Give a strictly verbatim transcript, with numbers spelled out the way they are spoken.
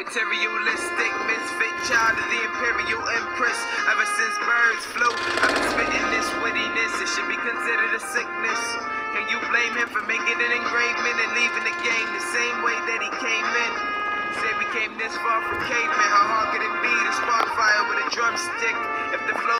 materialistic, misfit child of the imperial empress. Ever since birds flew, I've been spitting this wittiness. It should be considered a sickness. Can you blame him for making an engravement and leaving the game the same way that he came in? Say we came this far from cavemen. How hard could it be to spark fire with a drumstick? If the flow